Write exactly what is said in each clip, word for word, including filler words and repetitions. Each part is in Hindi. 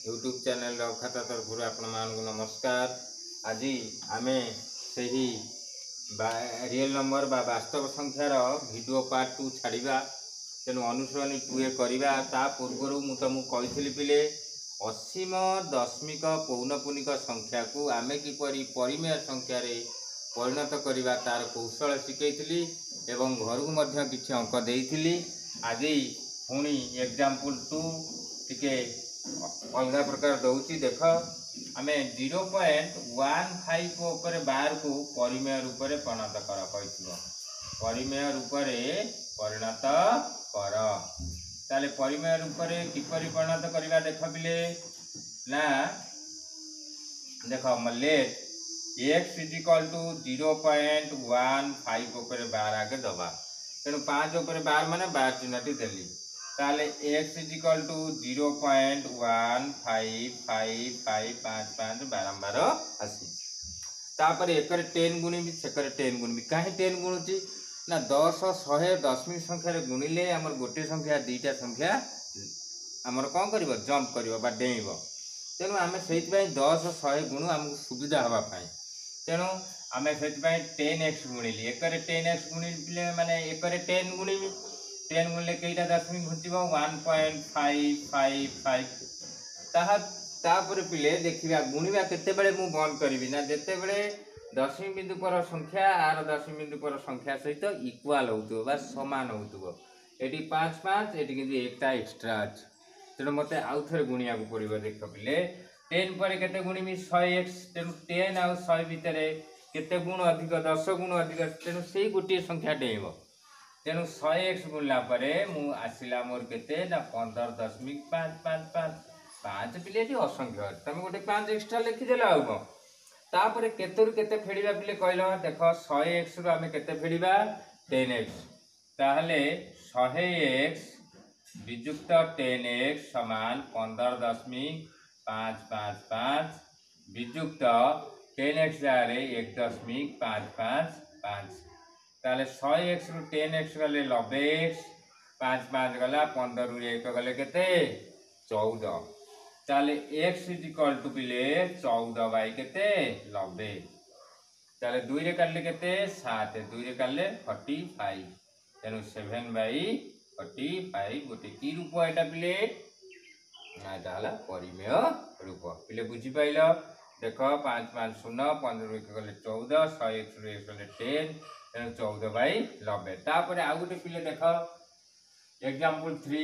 यूट्यूब चैनल खाता तरफ आपण मानक नमस्कार। आज आम से रियल नंबर बा वास्तव संख्यार वीडियो पार्ट टू छाड़ा तेणु अनुसरण टू ए करवा ता पूर्वर मु तुमको कही पिले असीम दशमिक पौनपुनिक संख्या को आम किपरि परिमेय संख्या रे परिणत करवा तार कौशल शिखई एवं घर को मध्य किछि अंक देइथिली। आज पुणी एग्जाम्पल टू टिके अलग प्रकार दौची देख आम जीरो पॉइंट वन फाइव उपर बार को परिमेय रूप में परिणत कर कही परिमेय रूप में परिणत कर ताले परिमेय रूप में किपरि परिणत करवा देख बिले ना देख let x is equal to zero point one five उपर बार आगे दबा तेणु पाँच उपर बार माने बार चिन्हटी देली ताले x is equal to zero point one five five five पाँच पाँच बारंबार आसी तापर एक टेन गुणिबी सेकर टेन गुणिबी कहीं टेन गुणुची ना दस शहे दशमिक संख्यार गुणिले आमर गोटे संख्या दुईटा संख्या आमर कौन कर जंप कर डेब तेणु आम से दस शहे गुण आमको सुविधा हाँपाई तेणु आम से टेन एक्स गुणिली एक टेन एक्स गुणिले माने एक टेन गुणिबी टेन गुणिले कईटा दशमिक घुंचब one point five five five तापर पिले देखा गुणवा केतेबेले मु बंद करी ना जितेबले दशमिक बिंदु पर संख्या आर दशमिक बिंदु पर संख्या सहित इक्वाल हो सामान हो ये पाँच पाँच ये कि एकटा एक्सट्रा अच्छे तेणु मत आउ थे गुणिया पड़ो देख पिले टेन पर केते गुणिमी शहे एक्स तेणु टेन आउ शहे भितर केते गुण अधिक दस गुण अधिक तेणु से गोटे संख्या डेब तेणु शहे एक्स गुणला मु आसला मोर केते ना पंदर दशमिक पाँच पाँच पाँच पाँच पिले असंख्य तुम गोटे पाँच एक्सट्रा लिखिदेल आउ कौन तापर केतरु केते फेड़िबा पिले कहल देख शहे एक्स रु आमे केते फेड़िबा टेन एक्स ताहले शहे एक्स विजुक्त टेन एक्स समान पंदर दशमिक पाँच पाँच पाँच विजुक्त टेन एक्स जारे एक दशमिक पाँच पाँच पाँच ताले शहे एक्स रु टेन एक्स गले नब्बे एक्स पाँच पाँच गला पंदर रु एक गले केते चौदह ताले एक्स इज इक्वल टू पिले चौदह बाई केते नब्बे ताले दुई रे काटले केते सात दुई रे काटले फोर्टी फाइव तेणु सेवेन बाई फोर्टी फाइव गोटे की रूप एटा पिले ना परिमेय रूप पिले बुझीपाइल देख पाँच पाँच शून्य पंद्रह एक गले चौदह शहे एक एक गले टेन तेणु चौदह बाई नब्बे तापर आउ गोटे पिले देख example three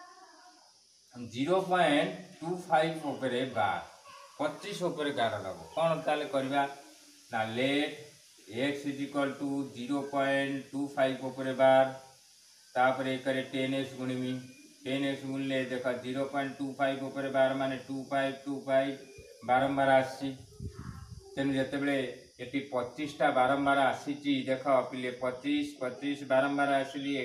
zero point two five उपरे बार पच्चीस उपरे गार लग कौन ताले करवा ना let x is equal to zero point two five उपरे बार तापर एक टेन एक्स गुणिमी टेन एक्स गुणिले देख जीरो पॉइंट टू फाइव उपरे बार माने टू फाइव टू फाइव बारंबार आसी तेणु जितेबले ये पच्चीसटा बारंबार आसी देख पिले पच्चीस पच्चीस बारंबार आसिली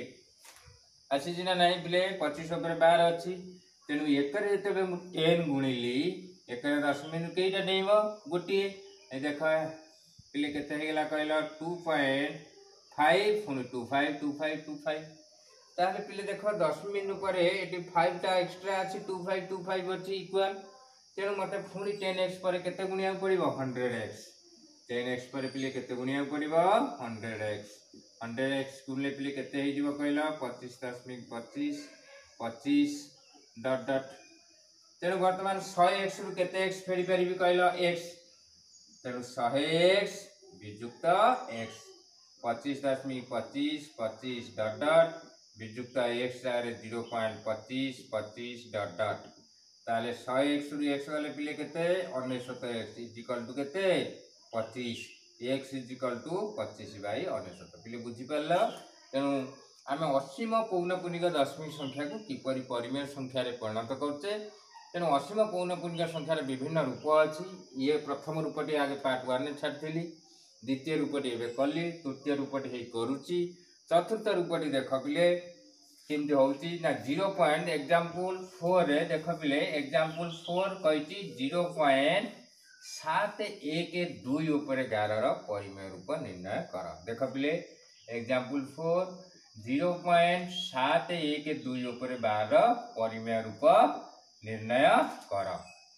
आसी ना नहीं पिले पच्चीस उपरे बार अच्छी तेणु एक टेन गुणिली एक दशमिक कईटा डेब गोटे देख पिले केते कहल टू पॉइंट फाइव पुणी two five two five two five ताहले पिले देख दशमिक पर ये फाइवटा एक्सट्रा अच्छी टू फाइव टू फाइव अच्छी इक्वाल तेणु मत पुणी टेन एक्स पर केते गुणिया पड़ो हंड्रेड एक्स टेन एक्स पर पिले केते गुणिया पड़ो हंड्रेड एक्स हंड्रेड एक्स गुणिले पिले केते हो कहल पच्चीस दशमिक पच्चीस पच्चीस डट डट तेणु बर्तमान शहे एक्स रु केते एक्स फेरी पारि कहल एक्स तेणु शहे एक्स विजुक्त एक्स पच्चीस दशमिक पच्चीस पच्चीस डट डट विजुक्त एक्स जीरो पॉइंट पच्चीस पच्चीस डट डट ताले शहे एक्स रु एक्स गले पिले केते अनेशत एक्स इज इक्वल टू केते पच्चीस एक्स इज इक्वल टू पच्चीस बाई अनेशत पिले बुझीपार तेणु आम असीम पौनपुनिक दशमिक संख्या को किपरि परिमेय संख्यार परिणत करचे तेणु असीम पौनपुनिक संख्यार विभिन्न रूप अच्छी ये प्रथम रूपटी आगे पार्ट वन छाड़ी द्वितीय रूपटी एवं कली तृतीय रूपटी करुच्ची चतुर्थ रूपटी देख पिले केमती होची ना जीरो पॉइंट एग्जाम्पल फोर रे देख पिले एग्जाम्पल फोर कही जीरो पॉइंट सात एक दुई उपर गार परिमेय रूप निर्णय कर देख पिले एग्जाम्पल फोर जीरो पॉइंट सात एक दुई उपर बार परिमेय रूप निर्णय कर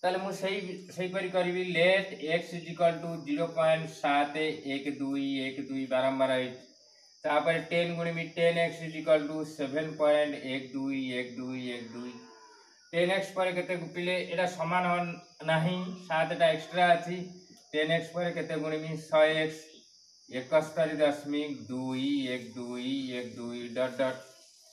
ताले मु सही सही परि करबी let x is equal to zero point सात एक दुई एक दुई बारंबार तापर टेन गुणिमी ten x is equal to seven point एक दुई एक दुई एक दुई टेन एक्स पर केते पिले एटा समान हो नाही सात टा एक्स्ट्रा अछि टेन एक्स पर केते गुणिमी सौ एक्स इकहत्तर दशमिक दुई एक दुई एक दुई डॉट डॉट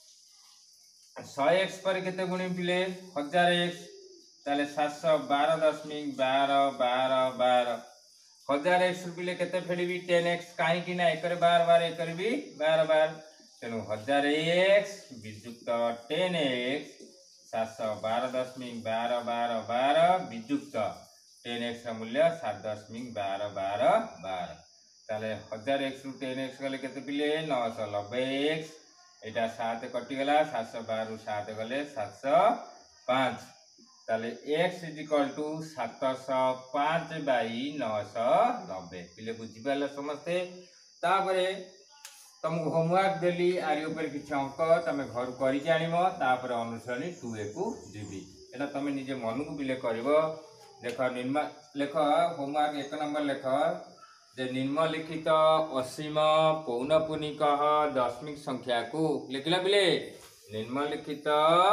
सौ एक्स पर केते गुणिमी पिले हजार एक्स ताले सात सौ बारह दशमिक बारह बारह बारह हजार एक्स पिले केते फेडबी टेन एक्स काहे कि ना एकर बार बार एकर भी बार बार तेनु हजार एक्स विजुक्त टेन एक्स सात सौ बारह दशमिक बारह बारह बारह विजुक्त टेन एक्स का मूल्य सात दशमिक बारह बारह बारह ताले हजार एक्स रु टेन एक्स गले केते पिले नौ सौ नब्बे एक्स एटा सात कटिगला सात सौ बारह सात गले सात सौ पाँच ताले एक्स इज इक्वल टू सात सौ पाँच बाई नौ सौ नब्बे पिले बुझीपाल समस्ते तापरे तुमको होमवर्क देली आरि ऊपर किछि अंक तमे घर करि जानिमो तापरे अनुसरणी टू ए को जीबी एटा तमे निजे मन को पिले करबो देखो निर्मा लेख होमवर्क एक नंबर लेख जे निम्नलिखित असीम पौनपुनिक दशमिक संख्या को लिखला पिले निम्नलिखित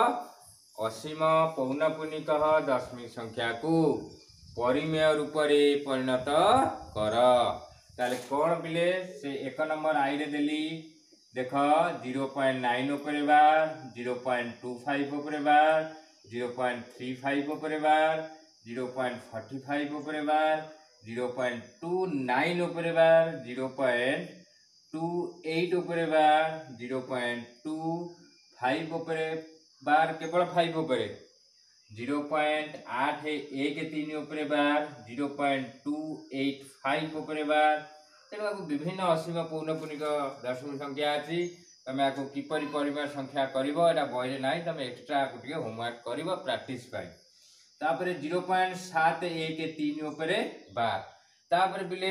असीम पौनपुनिक दशमिक संख्या को परिमेय रूप रे परिणत कर ताले कौन पिले से एक नंबर आई रे देली देख जीरो पॉइंट नाइन उपरे बार जीरो पॉइंट टू फाइव उपरे बार जीरो पॉइंट थ्री फाइव उपरे बार जीरो पॉइंट फोर्टी फाइव उपरे बार जीरो पॉइंट टू नाइन उपरे बार जीरो पॉइंट टू एट उपरे बार जीरो पॉइंट टू फाइव उपरे बार केवल फाइव उपरे जीरो पॉइंट आठ एक तीन उपरे बार zero point two eight five उपरे बार तेणु विभिन्न असीम पौनपुनिक दशमिक संख्या अच्छी तुम आपको किपरि परिमेय संख्या कर बही ना तुम एक्सट्रा टे होमवर्क कर प्राक्ट तापर जीरो पॉइंट सात एक तीन उपरे बार तापर पिले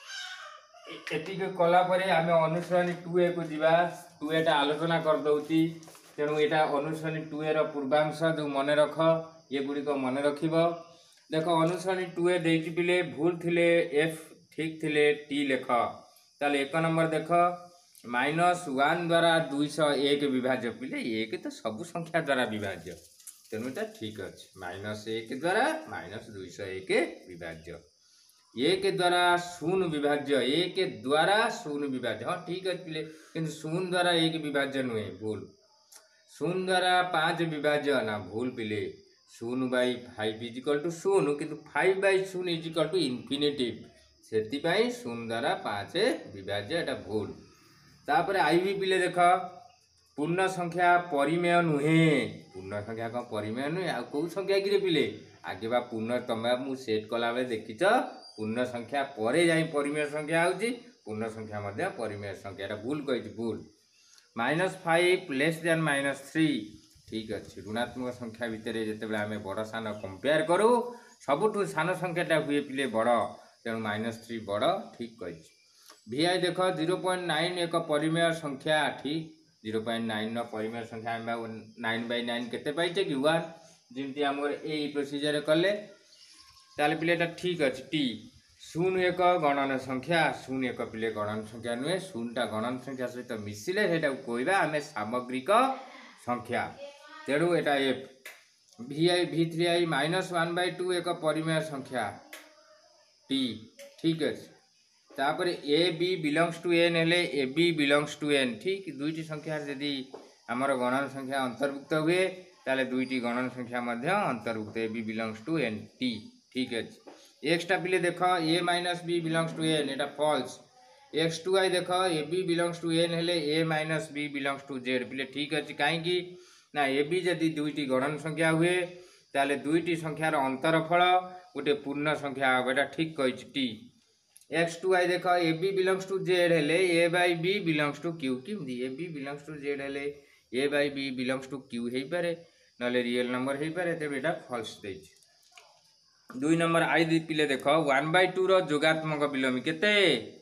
एति कलापर आम अनुसरणी टू ए को जीवा टू एटा आलोचना करदौती तेणु यहाँ अनुसरणी टू ए पूर्वांश जो मन रख ये गुड़िक मन रख देख अनुसरणी टू ए देती पिले भूल थिले एफ ठीक थिले टी लेख ताले एक नंबर देख माइनस वन द्वारा दुईश एक विभाज्य पिले एक तो सबू संख्या द्वारा विभाज्य तेणु ये ठीक अच्छे माइनस एक द्वारा माइनस दुईश एक विभाज्य एक द्वारा शून्य विभाज्य एक द्वारा शून्य विभाज्य हाँ ठीक अच्छे पिले कि शून्य द्वारा एक विभाज्य नुहे भूल शून्य द्वारा पाँच विभाज्य ना भूल पिले शून्य बै फाइव इजिकल टू शून्य किंतु फाइव बै शून्य इजिकल टू इनफिनिटिव से शून्य द्वारा पाँच विभाज्य एटा भूल तापर आई भी पिले देख पूर्ण संख्या परिमेय नुहे पूर्ण संख्या कौन परिमेय नुहे आ कौ संख्या कि पिले आगे बा पूर्ण तुम मु सेट कला बेले देखिच पूर्ण संख्या पर जा परिमेय संख्या होची पूर्ण संख्या मध्य परिमेय संख्या एटा भूल कही भूल minus five less than minus three ठीक अच्छे ऋणात्मक संख्या भितर जिते आम बड़ सान कंपेयर करूँ सबुठू सान संख्याटा हुए पिले बड़ तेणु माइनस थ्री बड़ ठीक कही भि आई देख जीरो पॉइंट नाइन एक परिमेय संख्या ठीक जीरो पॉइंट नाइन परिमेय संख्या नाइन बै नाइन केते पाइचे कि वन जमी आम यही प्रोसीजर कले ताले पिलेटा ठीक अच्छे टी शून्य एक गणन संख्या शून्य एक पिले गणन संख्या नुहे शून्यटा गणन संख्या सहित मिसिले कहवा आम सामग्रिक संख्या तेणु एटा एफ भि आई भि थ्री आई माइनस वन बै टू एक परिमेय संख्या टी ठीक अच्छे तापर A B belongs to N हेले A B belongs to N ठीक दुईटी संख्या यदि आमर गणन संख्या अंतर्भुक्त हुए ताले दुईटी गणन संख्या मध्य अंतर्भुक्त A B belongs to N टी ठीक अच्छे एक्सटा पिले देख A minus B belongs to N एटा फॉल्स एक्स टू आई देख A B belongs to N हेले A minus B belongs to Z पिले ठीक अच्छे कहीं ना ए बी जदि दुईटी गणन संख्या हुए ताले दुईटी संख्यार अंतरफल गोटे पूर्ण संख्या हम एटा ठीक कही टी एक्स टू आई देख A B belongs to Z हेले A by B belongs to Q किमती A B belongs to Z हेले A by B belongs to Q हो पारे ना रियल नंबर हो पारे तेज यहाँ फल्स दे दुई नंबर आई दी पिले देख वन बै टू रोगात्मक विलोमी केते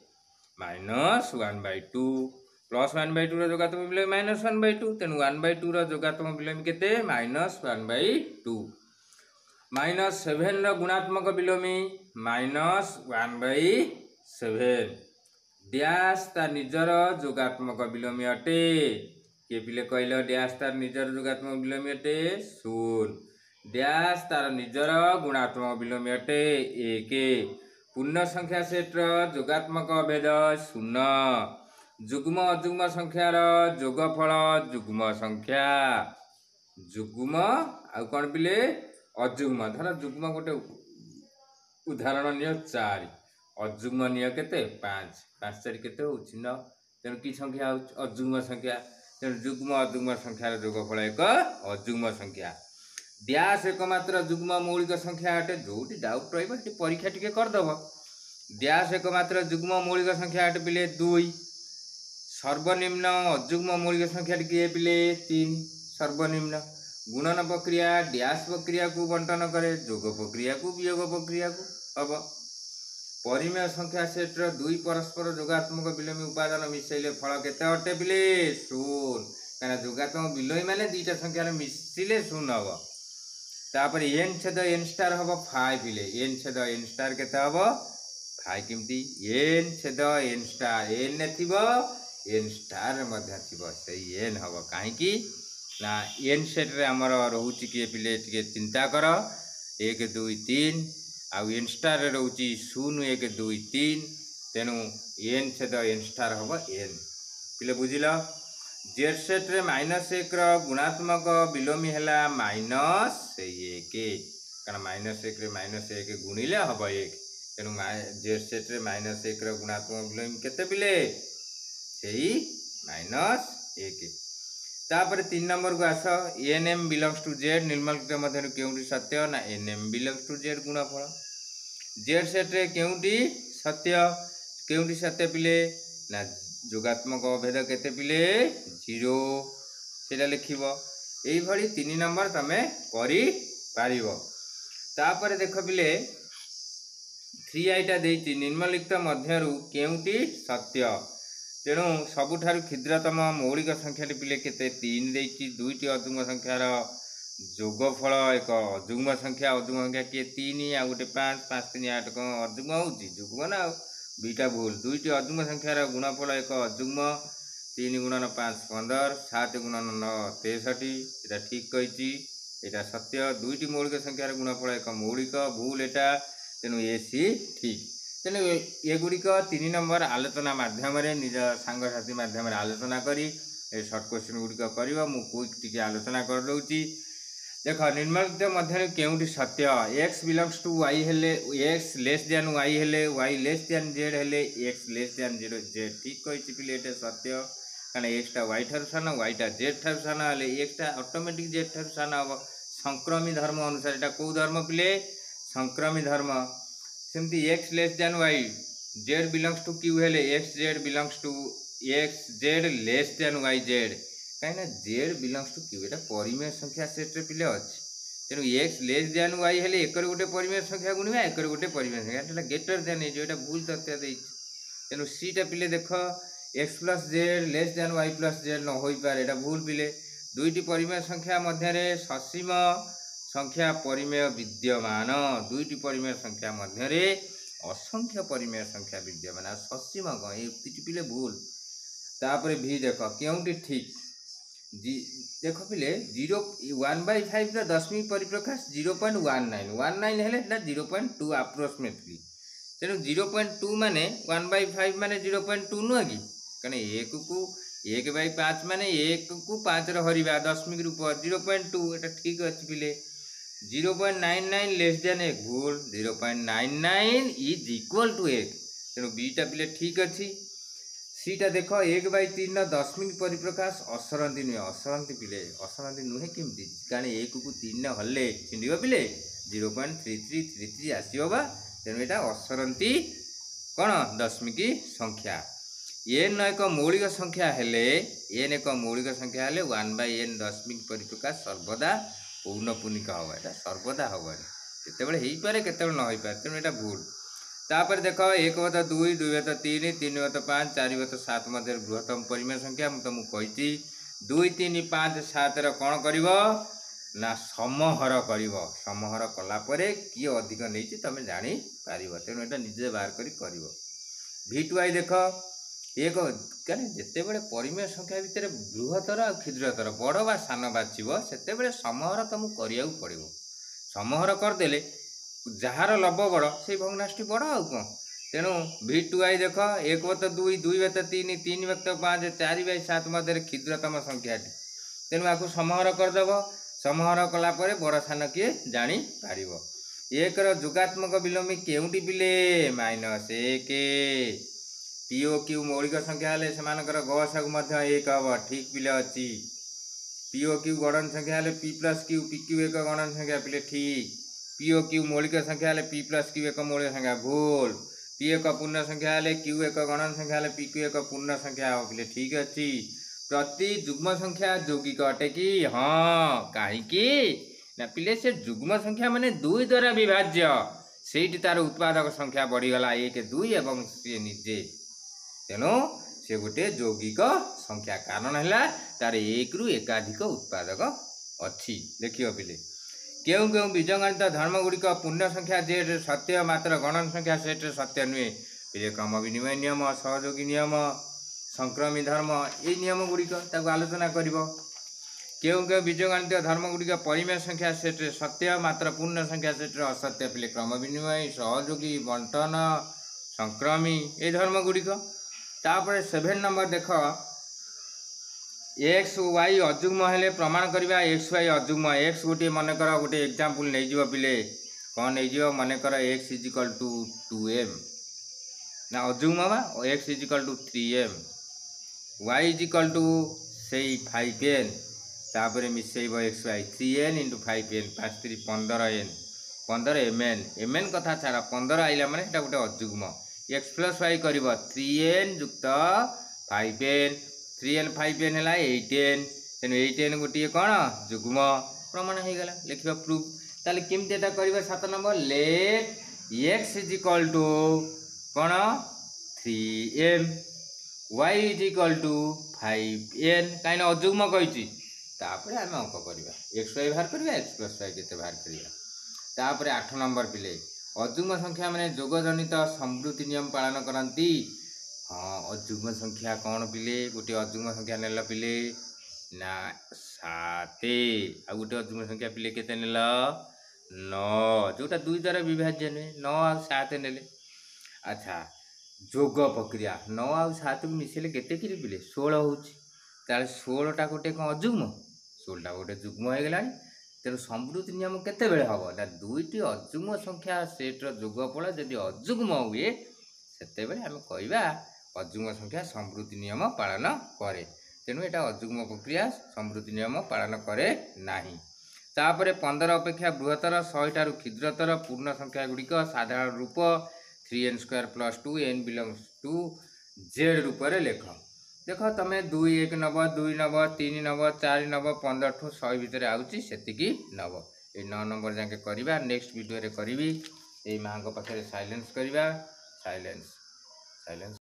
minus one by two plus one by two रोगात्मक विलोमी माइनस वन बै टू तेणु वन बै टू रोगात्मक विलोमी केते minus one by two minus seven गुणात्मक विलोमी minus one by seven dash तार निजर जोगात्मक विलोमी अटे किए पिले कहल डैश तार निजर जोगात्मक विलोमी अटे शून्य डैश तार निजर गुणात्मक विलोमी अटे एक पूर्ण संख्या सेट्र जोगात्मक भेद शून्य जुग्म अजुग्म संख्यार जोगफल जुग्म संख्या जुग्म आउ कौन पिले अजुग्म धर जुग्म गोटे उदाहरण नियो चार अजुग्म नियो केते पाँच पाँच चार केते होछि न तेणु कि संख्या अजुग्म संख्या तेणु जुग्म अजुग्म संख्यार जोगफल एक अजुग्म संख्या डैश एकमात्र जुग्म मौलिक संख्या अटे जोटी डाउट रहिबा से परीक्षा टिके करदब डैश एकमात्र जुग्म मौलिक संख्या अटे पिले दुई सर्वनिम्न अजुग्म मौलिक संख्या किए पिले तीन सर्वनिम्न गुणन प्रक्रिया डैश प्रक्रिया को बंटन करे जोग प्रक्रिया को वियोग प्रक्रिया को हम परिमेय संख्या सेट्र दुई परस्पर जोगात्मक विलोमी उपादान मिसेले फल केते अटे पिले शून्य कहना जोगात्मक विलोमी माने दुईटा संख्या मिसिले शून्य हम तापर एन छेद एन स्टार हम फाइव पिले एन छेद एन स्टार केते हम फाइव किमती एन छेद एन स्टार एन ने थिबो एन स्टार मध्य थिबो सही एन हम काहेकि ना एन सेट रे हमर रहउची के पिले टिके चिंता कर एक दुई तीन आउ एन स्टार रे रहउची शून्य एक दुई तीन तेणु एन छेद एन स्टार हम एन पिले बुझिल जेड सेट रे माइनस एक रो गुणात्मक विलोमी हैला माइनस एक कारण माइनस एक रे माइनस एक गुणिले हम एक तेणु जेड सेट रे माइनस एक रो गुणात्मक विलोमी केते पिले सही माइनस एक तापर तीन नंबर को आस N M belongs to Z निम्नलिखित मध्य केउटी सत्य ना N M belongs to Z गुणफल जेड सेट रे केउटी सत्य केउटी सत्य पिले ना जोगात्मक भेद केते पिले जीरो सेटा लिखिबो एई भली तीन नंबर तमे करि पारिबो तापर देख पिले थ्री आईटा देइछि निम्नलिखित मध्यरु केउटी सत्य तेणु सबुठारु क्षुद्रतम मौलिक संख्या पिले केते तीन देइछि दुईटी अजुग्म संख्यार जोगफल एक अजुग्म संख्या अजुग्म संख्या किए तीन आ गोटे पाँच पाँच तीन आठ कौन अजुग्म होउछि जुग्म ना दुईटा भूल दुईटी अजुग्म संख्यार गुणफल एक अजुग्म तीन गुणन पाँच पंदर सात गुणन नौ तेषठी एटा ठीक कहिछि एटा सत्य दुईटी मौलिक संख्यार गुणफल एक मौलिक भूल एटा तेणु ए सी ठीक तेणु एगुड़िक तीन नंबर आलोचना मध्यम निज सांगसाथी मध्यम आलोचना करी ए सर्ट क्वेश्चन गुड़िक कर क्विक टी आलोचना कर दौची देख निम्नलिखित मध्य केउटी सत्य एक्स बिलंग्स टू वाई हेले एक्स लेस दैन वाई हेले वाई लेस दैन जेड हेले x less than zero Z ठीक कही पिले ये सत्य कारण एक्सटा वाई ठार सान वाईटा जेड ठार सान हेले एक्सटा ऑटोमेटिक जेड ठार सान हम संक्रमी धर्म अनुसार एटा कौ धर्म पिले संक्रमी धर्म सेमती x less than y z belongs to Q हेले x z belongs to x z less than y z कहीं जेड बिलंग्स टू क्यू एटा परिमेय संख्या सेट रे पिले अछि तेणु एक्स लेस दैन वाई हेले एकर गोटे परिमेय संख्या गुणिबा एकर गोटे परिमेय संख्या एटा ग्रेटर दैन ए जेटा भूल तथ्य देइ तेणु सीटा पिले देख x plus z less than y plus z न होई पारे एटा भूल पिले दुईटी परिमेय संख्या मध्य रे ससीम संख्या परिमेय विद्यमान दुईटी परिमेय संख्या मध्य असंख्य परिमेय संख्या विद्यमान ससीम कौन ये पिले भूल तापर भी देख क्योंटी ठीक देख पिले जीरो वन बै फाइव दशमिक परिप्रकाश zero point one nine one nine है जीरो पॉइंट टू आप्रोक्सीमेटली तेणु जीरो पॉइंट टू माने वन बै फाइव माने जीरो पॉइंट टू नुह कि कहीं एक को एक बै पाँच माने एक को पाँच हरवा दशमिक रूप जीरो पॉइंट टू एटा ठीक अच्छे पिले zero point nine nine less than एक भूल zero point nine nine is equal to एक तेणु बीटा पिले ठीक अच्छी सीटा देख एक बै तीन दशमिक परिप्रकाश असरती नुहे असरती पिले असरती नुहे केमती कारण एक को तीन हल्ले छिंड पिले zero point three three three three आसवा तेणु यहाँ असरती कौन दशमिक संख्या एन एक मौलिक संख्या हेले एन एक मौलिक संख्या हेले वन बै एन दशमिक परिप्रकाश सर्वदा पौनपुनिक हम यहाँ सर्वदा हम केतबे हो पारे केतबे न हो पारे तेणु यहाँ भूल तापर देख एक बत दुई दुई बत तीन तीन बत पाँच चार बत सात मध्य बृहत्तम परिमेय संख्या मुझे तुमको कही दुई तीन पाँच सात कौन कर ना समहर करिब समहर कला परे किए अधिक नहीं तुम जानी पारिब तेणु एटा निजे बाहर करी करिब। भि टू आई देख एक क्या जिते बड़े परिमेय संख्या भितर बृहत्तर और क्षुद्रतर बड़ बा सान बाछिब सेते समहर तुमको करिया पड़ो। समहर करदेले जार लब बड़ से भग्नाष्टी बड़ आउ कौन तेणु भि टू आई देख एक बत दुई दुई बत तीन तीन बत पाँच चार बै सात मध्य क्षुद्रतम संख्याटी तेणु आपको समहर करदेव। समहर कलापर बड़ सान किए जापर। एक जोगात्मक विलोमी केउटी पिले माइनस एक पीओ क्यू मौलिक संख्या हेले से गसागु एक हम ठीक पिले अच्छी। पीओ क्यू गणन संख्या हेले p plus q p q एक गणन संख्या पिले ठीक। पीओ क्यू मौलिक संख्या हेले पी प्लस क्यू एक मौलिक संख्या भूल। पी एक पूर्ण संख्या हेले क्यू एक गणन संख्या हेले पी क्यू एक पूर्ण संख्या पिले ठीक अच्छी। प्रति जुग्म संख्या यौगिक अटे कि हाँ कहीं ना पिले से जुग्म संख्या माने दुई द्वारा विभाज्य से तार उत्पादक संख्या बढ़ीगला एक दुई एवं सी निजे तेणु से गोटे यौगिक संख्या कारण है तार एक रु एकाधिक उत्पादक अच्छी। देखियो पिले क्यों क्यों बीजगणित धर्म गुड़िक पूर्ण संख्या जे सत्य मात्र गणन संख्या सेट सत्य नुहे पिले क्रम विनिमय नियम सहयोगी नियम संक्रमी धर्म ये नियम गुड़िक आलोचना कर। क्यों क्यों बीजगणित धर्म गुड़िक परिमेय संख्या सेट सत्य मात्र पूर्ण संख्या सेट असत्य पिले क्रम विनिमय सहयोगी बंटन संक्रमी ये धर्म गुड़िक। तापर सेभेन नंबर देख एक्स वाई अजुग्म हेले प्रमाण करवा एक्स वाई अजुग्म एक्स गोटे मनकर गोटे एग्जाम्पल नहीं पिले कौन नहीं मनकर x is equal to two m ना अजुग्म बा x is equal to three m y is equal to से फाइव एन तापर मिसेब x y three n into five n पाँच थ्री पंदर एन पंदर एम एन एम एन कथा छाड़ा पंदर आइला माने सेटा गोटे अजुग्म एक्स प्लस वाई कर थ्री एन युक्त five n three n five n है एट एन तेणु एट एन गोटे कौन जुग्म प्रमाण हो गला लिखा प्रूफ। ताले केमती एटा करबा सात number let x is equal to कौन three m y is equal to five n कहीं अजुग्म कही तापर आम अंक करवा एक्स वाई बाहर करवा एक्स प्लस वाई के बाहर करवा। तापर आठ नंबर पिले अजुग्म संख्या माने जोगजनित समृद्धि नियम पालन करती। हाँ अजुग्म संख्या कौन पिले गोटे अजुग्म संख्या नेल पिले ना सात आ गोटे अजुग्म संख्या पिले केते नेल नौ जोटा दुई द्वारा विभाज्य नुहे नौ आ सात नेले। अच्छा जोग प्रक्रिया नौ आ सात को मिसेले केते कि पिले षोल होता षोलटा गोटे कौन अजुग्म षोलटा गोटे जुग्म हो गला। तेणु समृद्धि नियम केते बेले हम ना दुईटी अजुग्म संख्या सेट्र जोगफल जदि अजुग्म हुए सेते बेले आम कहवा अजुग्म संख्या समृद्धि नियम पालन करे। तेणु एटा अजुग्म प्रक्रिया समृद्धि नियम पालन करे नाही। तापर पंदर अपेक्षा बृहत्तर शहेटार क्षुद्रतर पूर्ण संख्या गुड़िक साधारण रूप three n square plus two n belongs to z रूप में लेख। देख तुम दुई एक नब दुई नब तीन नब चार नब पंदर ठू शहे भितर आउची सेतिकी नब ये नौ नंबर जाके करवा नेक्स्ट वीडियो रे करी ये माँ पाखे साइलेंस करवा साइलेंस साइलेंस।